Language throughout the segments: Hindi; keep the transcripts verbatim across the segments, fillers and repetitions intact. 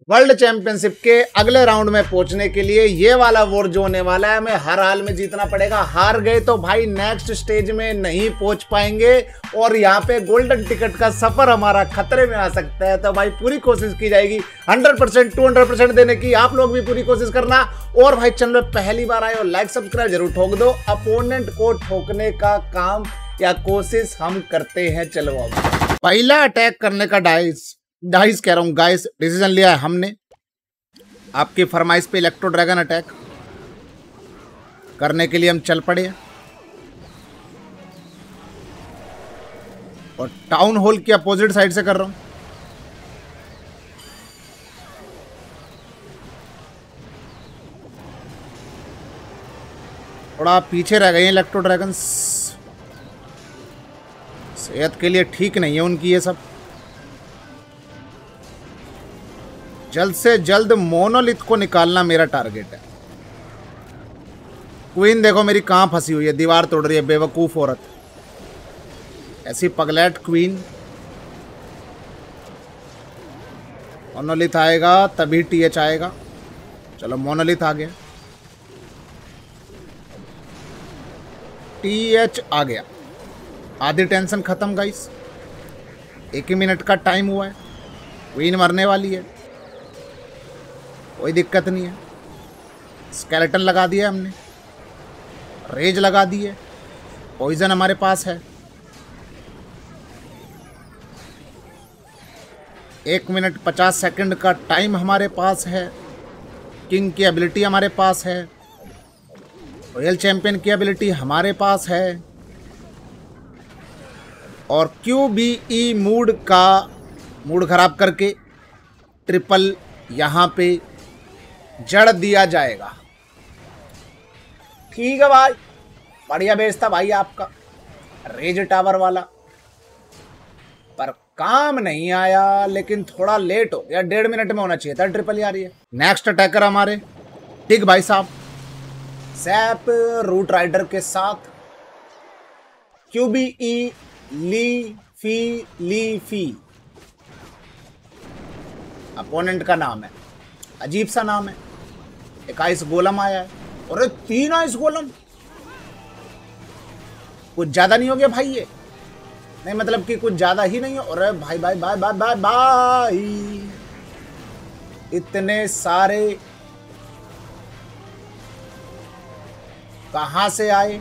वर्ल्ड चैंपियनशिप के अगले राउंड में पहुंचने के लिए ये वाला वॉर जो होने वाला है, हमें हर हाल में जीतना पड़ेगा। हार गए तो भाई नेक्स्ट स्टेज में नहीं पहुंच पाएंगे और यहाँ पे गोल्डन टिकट का सफर हमारा खतरे में आ सकता है। तो भाई पूरी कोशिश की जाएगी hundred percent two hundred percent देने की। आप लोग भी पूरी कोशिश करना और भाई चैनल पे पहली बार आए और लाइक सब्सक्राइब जरूर ठोक दो। अपोनेंट को ठोकने का काम या कोशिश हम करते हैं। चलो अब पहला अटैक करने का डाइस डाइस कह रहा हूँ गाइस डिसीजन लिया है हमने। आपकी फरमाइश पे इलेक्ट्रो ड्रैगन अटैक करने के लिए हम चल पड़े और टाउन हॉल की अपोजिट साइड से कर रहा हूँ। थोड़ा पीछे रह गए हैं इलेक्ट्रो ड्रैगन, सेहत के लिए ठीक नहीं है उनकी ये सब। जल्द से जल्द मोनोलिथ को निकालना मेरा टारगेट है। क्वीन देखो मेरी कहाँ फंसी हुई है, दीवार तोड़ रही है बेवकूफ औरत। ऐसी पगलेट क्वीन। मोनोलिथ आएगा तभी टीएच आएगा। चलो मोनोलिथ आ गया, टीएच आ गया। आधी टेंशन खत्म गाइस। एक ही मिनट का टाइम हुआ है, क्वीन मरने वाली है, कोई दिक्कत नहीं है। स्केलेटन लगा दिया हमने, रेज लगा दी है, पॉइजन हमारे पास है। एक मिनट पचास सेकंड का टाइम हमारे पास है। किंग की एबिलिटी हमारे पास है, रॉयल चैंपियन की एबिलिटी हमारे पास है और क्यूबीई मूड का मूड खराब करके ट्रिपल यहाँ पे जड़ दिया जाएगा। ठीक है भाई, बढ़िया बेच था भाई आपका रेज टावर वाला, पर काम नहीं आया। लेकिन थोड़ा लेट हो गया, डेढ़ मिनट में होना चाहिए था ट्रिपल यार ये। नेक्स्ट अटैकर हमारे टिग भाई साहब, सैप रूट राइडर के साथ क्यूबीई ली फी ली फी अपोनेंट का नाम है, अजीब सा नाम है। एक आइस गोलम आया है और तीन आइस गोलम, कुछ ज्यादा नहीं हो गया भाई ये? नहीं मतलब कि कुछ ज्यादा ही नहीं हो। अरे भाई भाई भाई भाई भाई भाई इतने सारे कहां से आए?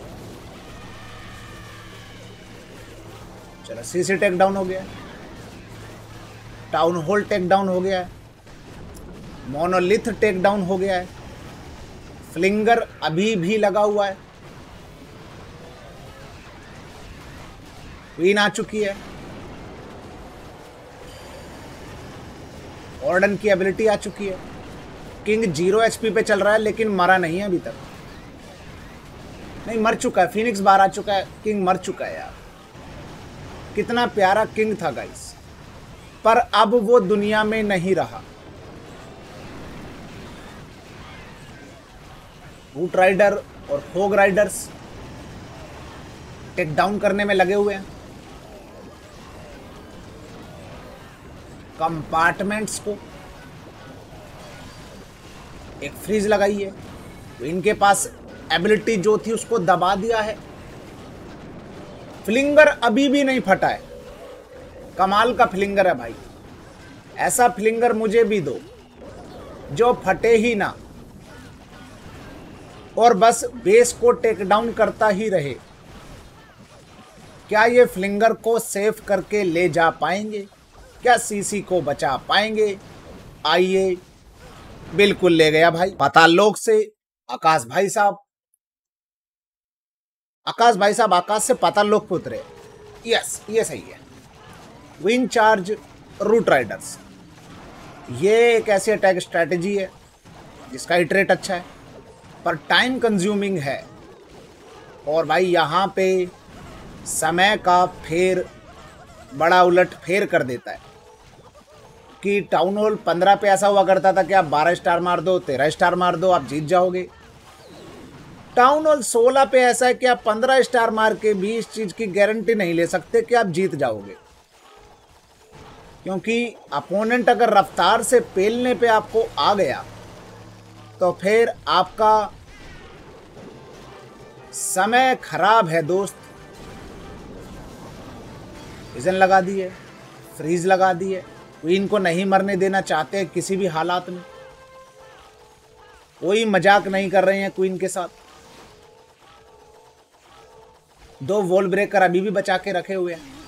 चलो सीसी टेक डाउन हो गया, टाउन हॉल टेक डाउन हो गया है, मोनोलिथ टेक डाउन हो गया है, फ्लिंगर अभी भी लगा हुआ है, क्वीन आ चुकी है, ऑर्डन की एबिलिटी आ चुकी है। किंग जीरो एचपी पे चल रहा है लेकिन मरा नहीं है अभी तक। नहीं मर चुका है, फिनिक्स बाहर आ चुका है, किंग मर चुका है यार। कितना प्यारा किंग था गाइस, पर अब वो दुनिया में नहीं रहा। रूट राइडर और फोग राइडर्स टेक डाउन करने में लगे हुए हैं। कंपार्टमेंट्स को एक फ्रीज लगाई है, तो इनके पास एबिलिटी जो थी उसको दबा दिया है। फ्लिंगर अभी भी नहीं फटा है, कमाल का फ्लिंगर है भाई। ऐसा फ्लिंगर मुझे भी दो जो फटे ही ना और बस बेस को टेक डाउन करता ही रहे। क्या ये फ्लिंगर को सेव करके ले जा पाएंगे? क्या सीसी को बचा पाएंगे? आइए, बिल्कुल ले गया भाई पाताल लोक से आकाश भाई साहब। आकाश भाई साहब आकाश से पाताल लोक पे उतरे। यस ये सही है। विंग चार्ज रूट राइडर्स, ये एक ऐसी अटैक स्ट्रैटेजी है जिसका हिट रेट अच्छा है पर टाइम कंज्यूमिंग है। और भाई यहाँ पे समय का फेर बड़ा उलट फेर कर देता है कि टाउन हॉल पंद्रह पे ऐसा हुआ करता था कि आप बारह स्टार मार दो, तेरह स्टार मार दो, आप जीत जाओगे। टाउन हॉल सोलह पे ऐसा है कि आप पंद्रह स्टार मार के भी इस चीज की गारंटी नहीं ले सकते कि आप जीत जाओगे, क्योंकि अपोनेंट अगर रफ्तार से पेलने पे आपको आ गया तो फिर आपका समय खराब है दोस्त। विजन लगा दिए, फ्रीज लगा दिए, क्वीन को नहीं मरने देना चाहते किसी भी हालात में, कोई मजाक नहीं कर रहे हैं क्वीन के साथ। दो वॉल ब्रेकर अभी भी बचा के रखे हुए हैं।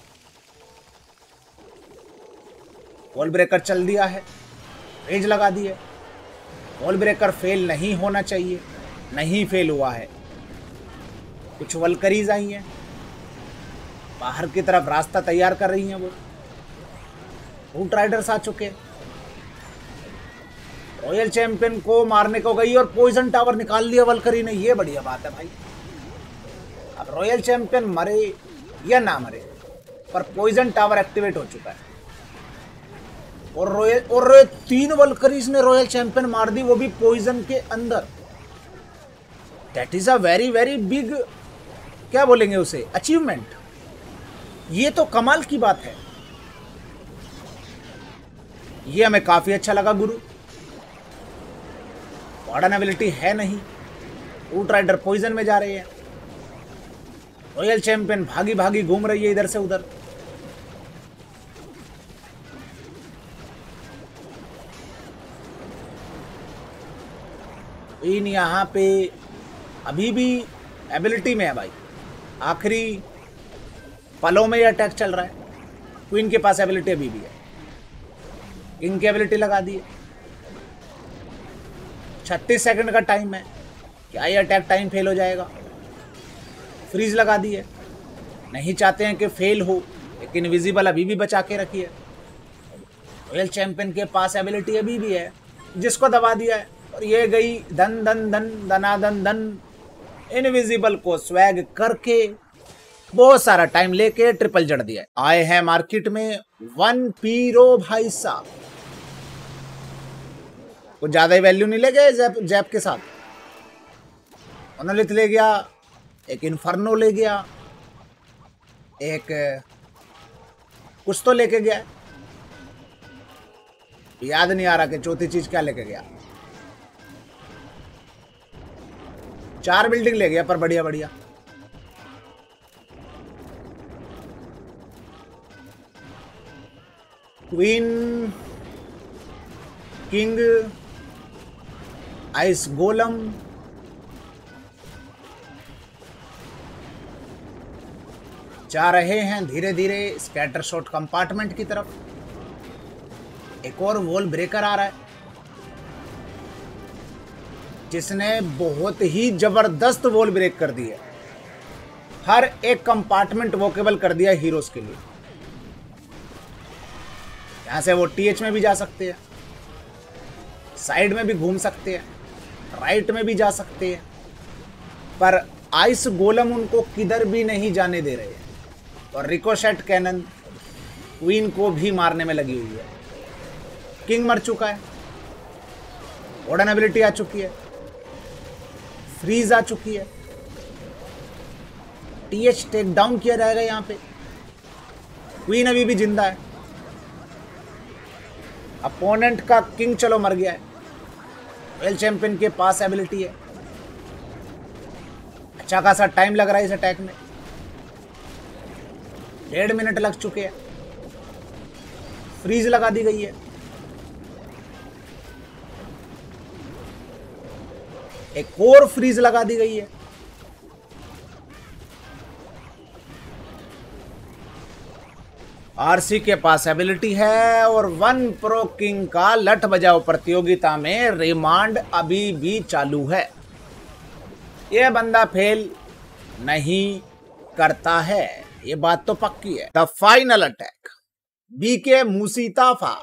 वॉल ब्रेकर चल दिया है, रेज लगा दिए। वॉल ब्रेकर फेल नहीं होना चाहिए, नहीं फेल हुआ है। कुछ वलकरीज आई हैं, बाहर की तरफ रास्ता तैयार कर रही हैं। वो रूट राइडर्स आ चुके हैं। रॉयल चैंपियन को मारने को गई और पॉइजन टावर निकाल लिया वलकरी ने। ये बढ़िया बात है भाई। अब रॉयल चैंपियन मरे या ना मरे, पर पॉइजन टावर एक्टिवेट हो चुका है। और रॉयल और तीन वलकरीज ने रॉयल चैंपियन मार दी, वो भी पॉइजन के अंदर। That is a very very big, क्या बोलेंगे उसे, अचीवमेंट। ये तो कमाल की बात है। ये हमें काफी अच्छा लगा गुरु। वार्डन एबिलिटी है नहीं, रूट राइडर पॉइजन में जा रहे हैं। रॉयल चैंपियन भागी भागी घूम रही है इधर से उधर। इन यहाँ पे अभी भी एबिलिटी में है भाई, आखिरी पलों में ये अटैक चल रहा है। क्वीन के पास एबिलिटी अभी भी है, किंग की एबिलिटी लगा दी है। छत्तीस सेकंड का टाइम है, क्या ये अटैक टाइम फेल हो जाएगा? फ्रीज लगा दी है, नहीं चाहते हैं कि फेल हो, लेकिन विजिबल अभी भी बचा के रखी है। रॉयल चैंपियन के पास एबिलिटी अभी भी है, जिसको दबा दिया है। और ये गई धन धन धन धना धन धन। इनविजिबल को स्वैग करके बहुत सारा टाइम लेके ट्रिपल जड़ दिया। आए हैं मार्केट में वन पीरो भाई साहब। कुछ ज्यादा ही वैल्यू नहीं ले गए जैप, जैप के साथ। मोनोलिथ ले गया, एक इन्फर्नो ले गया, एक कुछ तो लेके गया, याद नहीं आ रहा कि चौथी चीज क्या लेके गया। चार बिल्डिंग ले गया, पर बढ़िया बढ़िया। क्वीन, किंग, आइस गोलम, जा रहे हैं धीरे धीरे स्कैटर शॉट कंपार्टमेंट की तरफ। एक और वॉल ब्रेकर आ रहा है, जिसने बहुत ही जबरदस्त वॉल ब्रेक कर दी है। हर एक कंपार्टमेंट वॉकेबल कर दिया हीरोज के लिए। यहां से वो टीएच में भी जा सकते हैं, साइड में भी घूम सकते हैं, राइट में भी जा सकते हैं, पर आइस गोलम उनको किधर भी नहीं जाने दे रहे हैं। और रिकोशेट कैनन क्वीन को भी मारने में लगी हुई है। किंग मर चुका है, वार्डन एबिलिटी आ चुकी है, फ्रीज आ चुकी है, टीएच टेक डाउन किया जाएगा यहाँ पे। क्वीन अभी भी जिंदा है। अपोनेंट का किंग चलो मर गया है। रॉयल चैंपियन के पास एबिलिटी है। अच्छा खासा टाइम लग रहा है इस अटैक में, डेढ़ मिनट लग चुके हैं। फ्रीज लगा दी गई है। एक और फ्रीज लगा दी गई है। आरसी के पास एबिलिटी है और वन प्रो किंग का लठ बजाओ प्रतियोगिता में रिमांड अभी भी चालू है। यह बंदा फेल नहीं करता है, ये बात तो पक्की है। द फाइनल अटैक, बीके मुसीताफा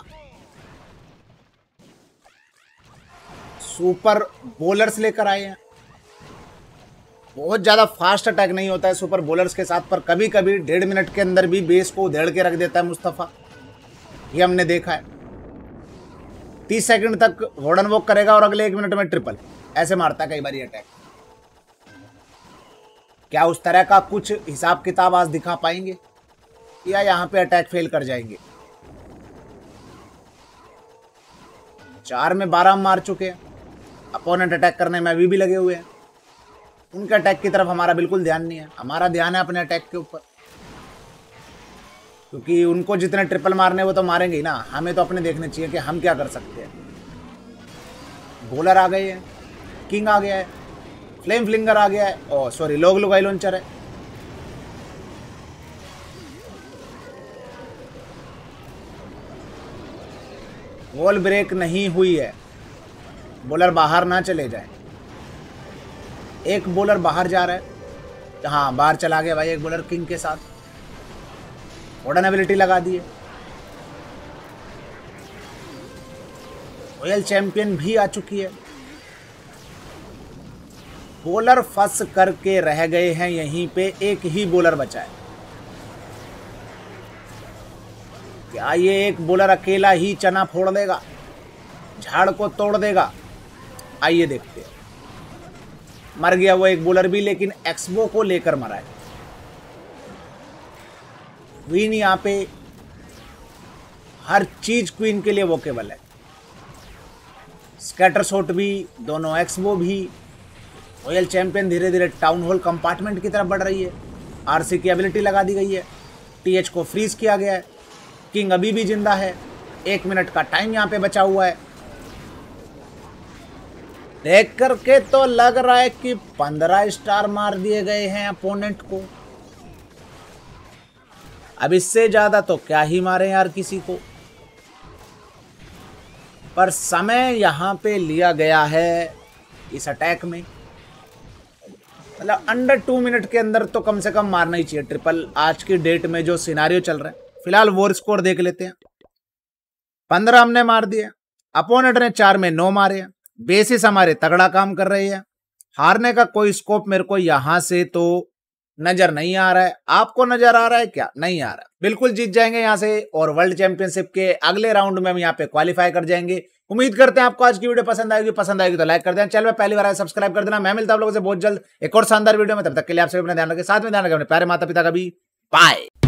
सुपर बॉलर्स लेकर आए हैं। बहुत ज़्यादा फास्ट अटैक नहीं होता है सुपर बॉलर्स के साथ, पर कभी कभी डेढ़ मिनट के अंदर भी बेस को उधेड़ के रख देता है मुस्तफ़ा। ये हमने देखा है। तीस सेकंड तक वार्डन वॉक करेगा और अगले एक मिनट में ट्रिपल ऐसे मारता है कई बार ये अटैक। क्या उस तरह का कुछ हिसाब किताब आज दिखा पाएंगे या यहाँ पे अटैक फेल कर जाएंगे? चार में बारह हम मार चुके हैं। अपोनेंट अटैक करने में अभी भी लगे हुए हैं। उनके अटैक की तरफ हमारा बिल्कुल ध्यान नहीं है, हमारा ध्यान है अपने अटैक के ऊपर, क्योंकि उनको जितने ट्रिपल मारने वो तो मारेंगे ही ना, हमें तो अपने देखने चाहिए कि हम क्या कर सकते हैं। बॉलर आ गए हैं, किंग आ गया है, फ्लेम फ्लिंगर आ गया है, ओ सॉरी लोग लुगाई लॉन्चर है। वॉल ब्रेक नहीं हुई है, बॉलर बाहर ना चले जाए। एक बॉलर बाहर जा रहा है, हाँ बाहर चला गया भाई एक बॉलर किंग के साथ। मॉडर्न एबिलिटी लगा दी है। रॉयल चैंपियन भी आ चुकी है। बॉलर फंस करके रह गए हैं यहीं पे, एक ही बॉलर बचा है। क्या ये एक बॉलर अकेला ही चना फोड़ देगा, झाड़ को तोड़ देगा? आइए देखते हैं। मर गया वो एक बॉलर भी, लेकिन एक्सबो को लेकर मरा है। क्वीन यहाँ पे हर चीज क्वीन के लिए वोकेबल है। स्कैटर शॉट भी, दोनों एक्सबो भी। रॉयल चैंपियन धीरे धीरे टाउन हॉल कंपार्टमेंट की तरफ बढ़ रही है। आरसी की एबिलिटी लगा दी गई है। टीएच को फ्रीज किया गया है। किंग अभी भी जिंदा है। एक मिनट का टाइम यहाँ पे बचा हुआ है। देख करके तो लग रहा है कि पंद्रह स्टार मार दिए गए हैं अपोनेंट को। अब इससे ज्यादा तो क्या ही मारे यार किसी को। पर समय यहां पे लिया गया है इस अटैक में, मतलब अंडर टू मिनट के अंदर तो कम से कम मारना ही चाहिए ट्रिपल। आज की डेट में जो सिनारियो चल रहा है, फिलहाल वॉर स्कोर देख लेते हैं। पंद्रह हमने मार दिए, अपोनेंट ने चार में नौ मारे। बेसिस हमारे तगड़ा काम कर रही है। हारने का कोई स्कोप मेरे को यहां से तो नजर नहीं आ रहा है। आपको नजर आ रहा है क्या? नहीं आ रहा। बिल्कुल जीत जाएंगे यहां से और वर्ल्ड चैंपियनशिप के अगले राउंड में हम यहाँ पे क्वालिफाई कर जाएंगे। उम्मीद करते हैं आपको आज की वीडियो पसंद आएगी। पसंद आएगी तो लाइक कर देना, चैनल में पहली बार आए सब्सक्राइब कर देना। मैं मिलता हूं आप लोगों से बहुत जल्द एक और शानदार वीडियो में। तब तक के लिए आप सभी अपना ध्यान रखें, साथ में ध्यान रखें अपने प्यारे माता पिता का भी। बाय।